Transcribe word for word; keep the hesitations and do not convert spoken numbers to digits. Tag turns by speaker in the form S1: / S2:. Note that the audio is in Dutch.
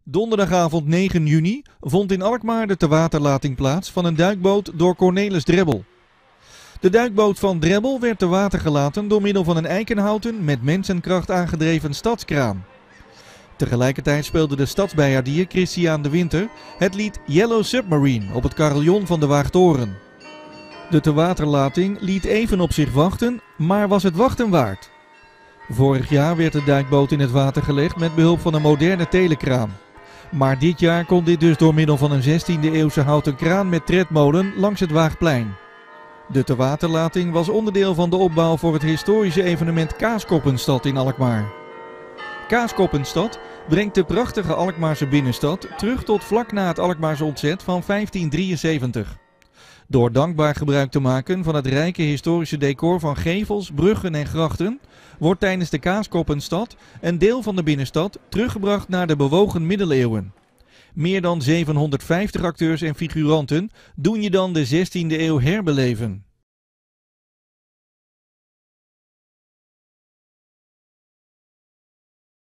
S1: Donderdagavond negen juni vond in Alkmaar de tewaterlating plaats van een duikboot door Cornelis Drebbel. De duikboot van Drebbel werd te water gelaten door middel van een eikenhouten met mensenkracht aangedreven stadskraan. Tegelijkertijd speelde de stadsbijaardier Christiaan de Winter het lied Yellow Submarine op het carillon van de Waagtoren. De tewaterlating liet even op zich wachten, maar was het wachten waard. Vorig jaar werd de duikboot in het water gelegd met behulp van een moderne telekraan. Maar dit jaar kon dit dus door middel van een zestiende eeuwse houten kraan met tredmolen langs het Waagplein. De tewaterlating was onderdeel van de opbouw voor het historische evenement Kaaskoppenstad in Alkmaar. Kaaskoppenstad brengt de prachtige Alkmaarse binnenstad terug tot vlak na het Alkmaarse ontzet van vijftien drieënzeventig. Door dankbaar gebruik te maken van het rijke historische decor van gevels, bruggen en grachten, wordt tijdens de Kaaskoppenstad een deel van de binnenstad teruggebracht naar de bewogen middeleeuwen. Meer dan zevenhonderdvijftig acteurs en figuranten doen je dan de zestiende eeuw herbeleven.